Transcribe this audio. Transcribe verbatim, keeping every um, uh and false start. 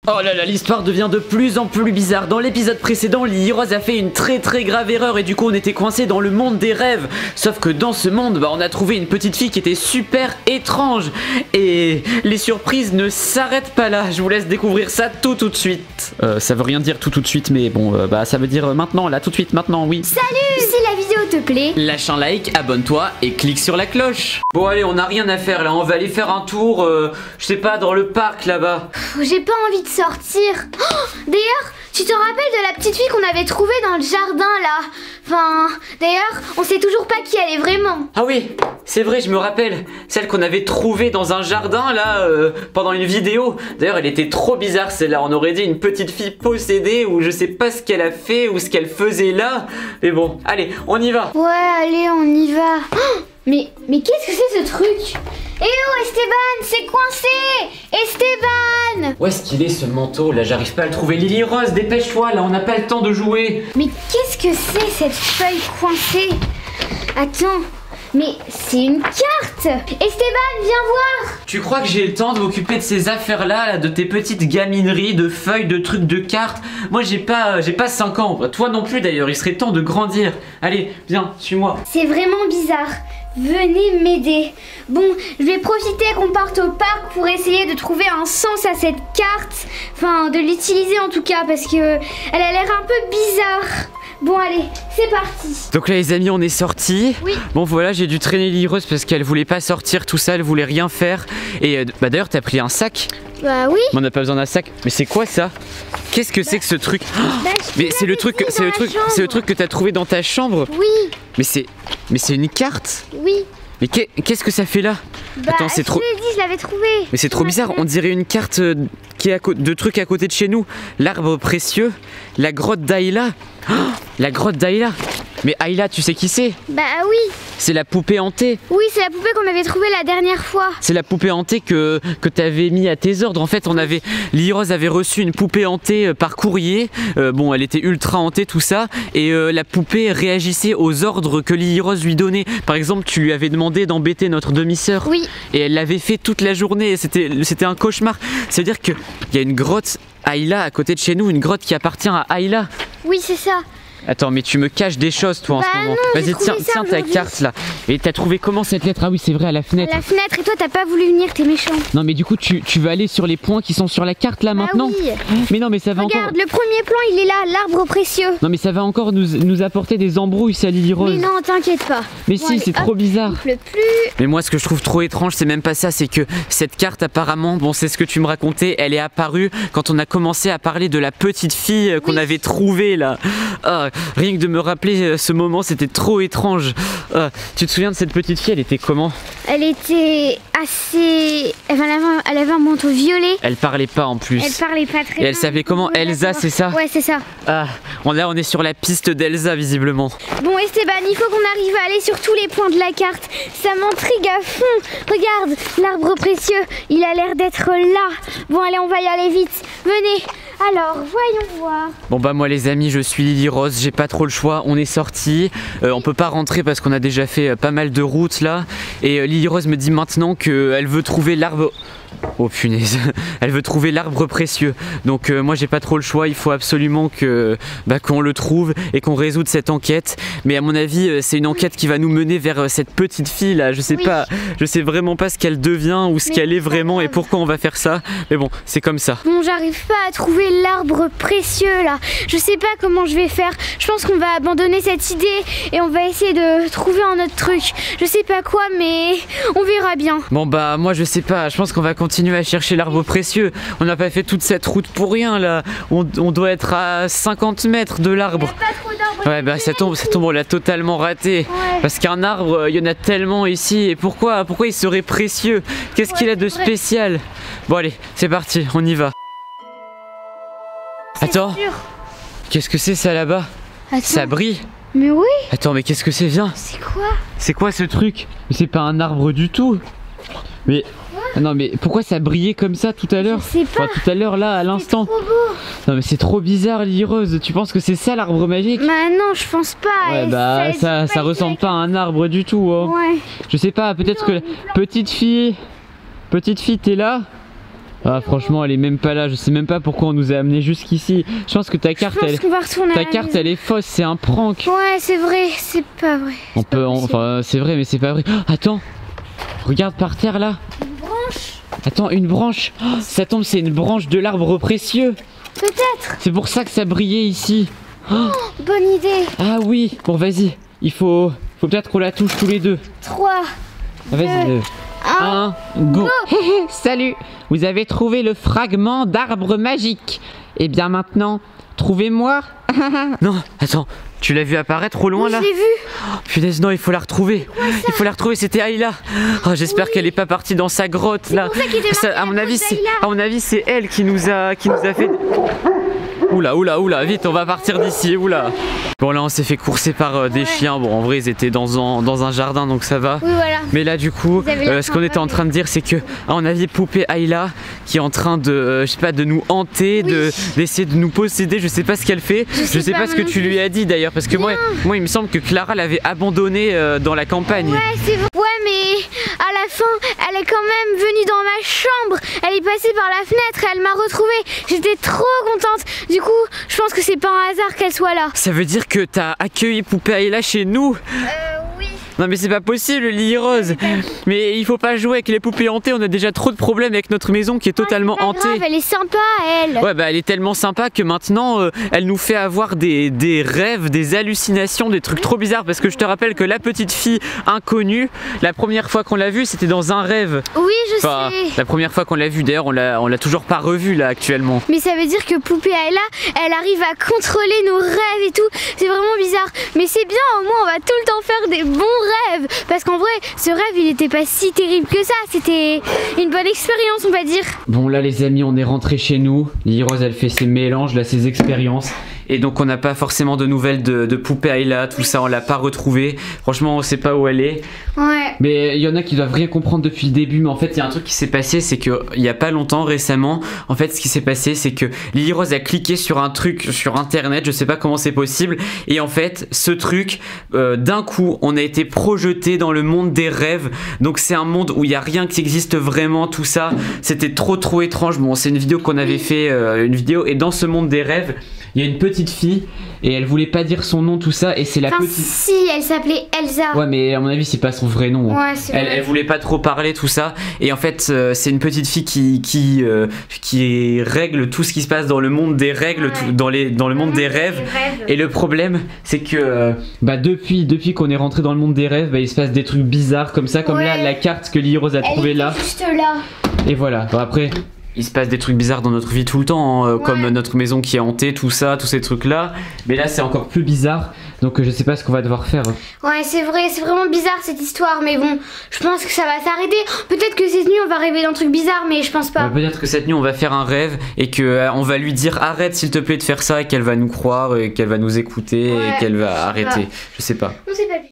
Oh là là, l'histoire devient de plus en plus bizarre. Dans l'épisode précédent, Lily Rose a fait une très très grave erreur et du coup on était coincé dans le monde des rêves. Sauf que dans ce monde, bah, on a trouvé une petite fille qui était super étrange. Et les surprises ne s'arrêtent pas là. Je vous laisse découvrir ça tout tout de suite. Euh, ça veut rien dire tout tout de suite, mais bon, euh, bah ça veut dire maintenant, là tout de suite, maintenant, oui. Salut! Si la vidéo te plaît, lâche un like, abonne-toi et clique sur la cloche. Bon allez, on n'a rien à faire là, on va aller faire un tour, euh, je sais pas, dans le parc là-bas. j'ai pas envie de sortir. Oh, d'ailleurs, tu te rappelles de la petite fille qu'on avait trouvée dans le jardin là? Enfin, d'ailleurs, on sait toujours pas qui elle est vraiment. Ah oui, c'est vrai, je me rappelle. Celle qu'on avait trouvée dans un jardin là, euh, pendant une vidéo. D'ailleurs, elle était trop bizarre celle-là. On aurait dit une petite fille possédée ou je sais pas ce qu'elle a fait ou ce qu'elle faisait là. Mais bon, allez, on y va. Ouais, allez, on y va. Oh, mais, mais qu'est-ce que c'est ce truc? Eh oh Esteban, c'est coincé! Esteban! Où est-ce qu'il est ce manteau là? J'arrive pas à le trouver. Lily Rose, dépêche-toi là, on n'a pas le temps de jouer. Mais qu'est-ce que c'est cette feuille coincée? Attends, mais c'est une carte! Esteban, viens voir! Tu crois que j'ai le temps de m'occuper de ces affaires là, là, de tes petites gamineries, de feuilles, de trucs, de cartes? Moi j'ai pas, j'ai pas cinq ans, toi non plus d'ailleurs, il serait temps de grandir. Allez, viens, suis-moi. C'est vraiment bizarre. Venez m'aider. Bon, je vais profiter qu'on parte au parc pour essayer de trouver un sens à cette carte. Enfin, de l'utiliser en tout cas, parce que elle a l'air un peu bizarre. Bon allez, c'est parti. Donc là les amis, on est sortis. Oui. Bon voilà, j'ai dû traîner Lily Rose parce qu'elle voulait pas sortir tout ça, elle voulait rien faire. Et euh, bah d'ailleurs t'as pris un sac. Bah oui. Mais on n'a pas besoin d'un sac. Mais c'est quoi ça? Qu'est-ce que bah, c'est que ce truc? Bah, mais c'est le truc, c'est le truc, c'est le truc que t'as trouvé dans ta chambre. Oui. Mais c'est, mais c'est une carte. Oui. Mais qu'est-ce que ça fait là? Bah, Attends, c'est trop. Je l'ai dit, je l'avais trouvé. Mais c'est trop bizarre. On dirait une carte qui est à de trucs à côté de chez nous. L'arbre précieux, la grotte d'Ayla. Oh, la grotte d'Ayla. Mais Ayla, tu sais qui c'est? Bah oui. C'est la poupée hantée. Oui, c'est la poupée qu'on avait trouvée la dernière fois. C'est la poupée hantée que, que tu avais mis à tes ordres. En fait, on avait, Lily Rose avait reçu une poupée hantée par courrier. Euh, bon, elle était ultra hantée, tout ça. Et euh, la poupée réagissait aux ordres que Lily Rose lui donnait. Par exemple, tu lui avais demandé d'embêter notre demi-sœur. Oui. Et elle l'avait fait toute la journée. C'était un cauchemar. Ça veut dire qu'il y a une grotte Ayla à côté de chez nous, une grotte qui appartient à Ayla. Oui, c'est ça. Attends, mais tu me caches des choses toi bah en ce moment. Vas-y, tiens, tiens ta carte là. Et t'as trouvé comment cette lettre? Ah oui, c'est vrai, à la fenêtre. À la fenêtre, et toi t'as pas voulu venir, t'es méchant. Non, mais du coup, tu, tu vas aller sur les points qui sont sur la carte là bah maintenant. Oui. Mais non, mais ça va Regarde, encore. le premier plan il est là, l'arbre précieux. Non, mais ça va encore nous, nous apporter des embrouilles, ça, Lily Rose. Mais non, t'inquiète pas. Mais bon, si, c'est trop bizarre. Il pleut plus. Mais moi, ce que je trouve trop étrange, c'est même pas ça, c'est que cette carte, apparemment, bon, c'est ce que tu me racontais, elle est apparue quand on a commencé à parler de la petite fille qu'on oui. avait trouvée là. Ah, rien que de me rappeler ce moment, c'était trop étrange. Ah, tu te souviens de cette petite fille? Elle était comment? Elle était assez... Elle avait, elle avait un manteau violet. Elle parlait pas en plus. Elle parlait pas très Et bien. elle savait comment? Elsa, c'est ça? Ouais, c'est ça. Ah, on, là, on est sur la piste d'Elsa, visiblement. Bon, Esteban, il faut qu'on arrive à aller sur tous les points de la carte. Ça m'intrigue à fond. Regarde, l'arbre précieux, il a l'air d'être là. Bon, allez, on va y aller vite. Venez. Alors, voyons voir. Bon bah moi les amis, je suis Lily Rose, j'ai pas trop le choix, on est sorti, euh, on peut pas rentrer parce qu'on a déjà fait euh, pas mal de routes là. Et euh, Lily Rose me dit maintenant qu'elle veut trouver l'arbre... Oh punaise, elle veut trouver l'arbre précieux. Donc euh, moi j'ai pas trop le choix, il faut absolument que bah, qu'on le trouve et qu'on résoudre cette enquête. Mais à mon avis euh, c'est une enquête qui va nous mener vers euh, cette petite fille là. Je sais oui. pas, je sais vraiment pas ce qu'elle devient ou ce qu'elle est vraiment et pourquoi on va faire ça. Mais bon, c'est comme ça. Bon, j'arrive pas à trouver l'arbre précieux là. Je sais pas comment je vais faire. Je pense qu'on va abandonner cette idée et on va essayer de trouver un autre truc. Je sais pas quoi, mais on verra bien. Bon bah moi je sais pas, je pense qu'on va continuer à chercher l'arbre précieux. On n'a pas fait toute cette route pour rien là. On, on doit être à cinquante mètres de l'arbre. Ouais bah ça tombe, ça tombe, on l'a totalement raté. Ouais. Parce qu'un arbre, il y en a tellement ici. Et pourquoi, pourquoi il serait précieux? Qu'est-ce ouais, qu'il a de spécial? Bon allez, c'est parti, on y va. Attends, qu'est-ce que c'est ça là-bas? Ça brille. Mais oui. Attends, mais qu'est-ce que c'est? Viens. C'est quoi? C'est quoi ce truc? Mais c'est pas un arbre du tout. Mais ah non mais pourquoi ça brillait comme ça tout à l'heure? Je sais pas. Enfin, tout à l'heure là à l'instant. Non mais c'est trop bizarre Lily Rose. Tu penses que c'est ça l'arbre magique? Bah non, je pense pas. Ouais bah ça, ça, ça ressemble pas à un arbre du tout hein. Ouais. Je sais pas, peut-être que... Petite fille, petite fille t'es là? Ah franchement elle est même pas là, je sais même pas pourquoi on nous a amenés jusqu'ici. Je pense que ta carte, Je pense elle, qu'on va retourner à ta la carte maison. elle est fausse, c'est un prank. Ouais c'est vrai, c'est pas vrai. On C'est pas peut, on- possible. enfin c'est vrai mais c'est pas vrai. Oh, attends, regarde par terre là. Une branche. Attends, une branche. Oh, ça tombe, c'est une branche de l'arbre précieux. Peut-être. C'est pour ça que ça brillait ici. Oh, Bonne idée. ah oui, bon vas-y, il faut, faut peut-être qu'on la touche tous les deux. trois. Ah, vas-y, Deux. deux. un. Un, go. Salut, vous avez trouvé le fragment d'arbre magique. Et bien maintenant, trouvez-moi. Non, attends, tu l'as vu apparaître au loin Oui, là? je l'ai vu. Oh, punaise, non, il faut la retrouver. Il faut la retrouver, c'était Ayla. Oh, j'espère Oui. qu'elle est pas partie dans sa grotte là. pour ça qu'il était Ça, marqué à mon la avis, grotte c'est, d'Ayla. à mon avis, c'est elle qui nous a, qui nous a fait. Oula, oula, oula, vite, on va partir d'ici, oula. Bon, là, on s'est fait courser par euh, des Ouais. chiens. Bon, en vrai, ils étaient dans un, dans un jardin, donc ça va. Oui voilà. Mais là, du coup, Vous avez l'air euh, ce qu'on était en sympa, train de dire, c'est que, à mon avis, Poupée Ayla, qui est en train de, euh, je sais pas, de nous hanter, Oui. de, d'essayer de nous posséder, je sais pas ce qu'elle fait. Je sais sais pas, pas ce moi que non tu plus. lui as dit d'ailleurs, parce que moi, moi, il me semble que Clara l'avait abandonnée euh, dans la campagne. Ouais c'est vrai. Ouais mais à la fin, elle est quand même venue dans ma chambre. Elle est passée par la fenêtre et elle m'a retrouvée. J'étais trop contente. Du coup, je pense que c'est pas un hasard qu'elle soit là. Ça veut dire que t'as accueilli Poupée Ayla chez nous? Euh oui. Non mais c'est pas possible, Lily Rose. Mais il faut pas jouer avec les poupées hantées, on a déjà trop de problèmes avec notre maison qui est totalement Pas hantée. grave, elle est sympa elle. Ouais bah elle est tellement sympa que maintenant euh, elle nous fait avoir des, des rêves, des hallucinations, des trucs trop bizarres. Parce que je te rappelle que la petite fille inconnue, la première fois qu'on l'a vue c'était dans un rêve. Oui je Enfin sais. la première fois qu'on l'a vue d'ailleurs on l'a, on l'a toujours pas revue là actuellement. Mais ça veut dire que Poupée Ayla, elle arrive à contrôler nos rêves et tout. C'est vraiment bizarre. Mais c'est bien, au moins on va tout le temps faire des bons rêves. Parce qu'en vrai, ce rêve il était pas si terrible que ça. C'était une bonne expérience on va dire. Bon là les amis on est rentré chez nous, Lily Rose elle fait ses mélanges, là ses expériences. Et donc on n'a pas forcément de nouvelles de, de Poupée Ayla, tout ça on l'a pas retrouvée. Franchement on sait pas où elle est. Ouais. Mais il y en a qui doivent rien comprendre depuis le début. Mais en fait il y a un truc qui s'est passé, c'est que il y a pas longtemps récemment, en fait ce qui s'est passé c'est que Lily Rose a cliqué sur un truc sur internet, je sais pas comment c'est possible. Et en fait ce truc, euh, d'un coup on a été projeté dans le monde des rêves. Donc c'est un monde où il y a rien qui existe vraiment, tout ça. C'était trop trop étrange. Bon c'est une vidéo qu'on avait fait, euh, une vidéo. Et dans ce monde des rêves il y a une petite fille et elle voulait pas dire son nom tout ça et c'est la Enfin petite. si, elle s'appelait Elsa. Ouais mais à mon avis c'est pas son vrai nom. Ouais, c'est Elle, vrai. elle voulait pas trop parler tout ça et en fait euh, c'est une petite fille qui qui, euh, qui règle tout ce qui se passe dans le monde des règles, Ouais. tout- dans les dans le monde des rêves. Et le problème c'est que euh, bah depuis depuis qu'on est rentré dans le monde des rêves, bah, il se passe des trucs bizarres comme ça, comme Ouais. là la carte que Lily Rose a Elle trouvée était là. juste là. Et voilà. Bon, après il se passe des trucs bizarres dans notre vie tout le temps, hein, euh, Ouais. comme notre maison qui est hantée, tout ça, tous ces trucs là. Mais là c'est encore plus bizarre. Donc euh, je sais pas ce qu'on va devoir faire. Ouais, c'est vrai, c'est vraiment bizarre cette histoire, mais bon, je pense que ça va s'arrêter. Peut-être que cette nuit on va rêver d'un truc bizarre, mais je pense pas. Euh, Peut-être que cette nuit on va faire un rêve et que euh, on va lui dire arrête s'il te plaît de faire ça et qu'elle va nous croire et qu'elle va nous écouter Ouais, et qu'elle va je sais arrêter. pas. Je sais pas. On sait pas.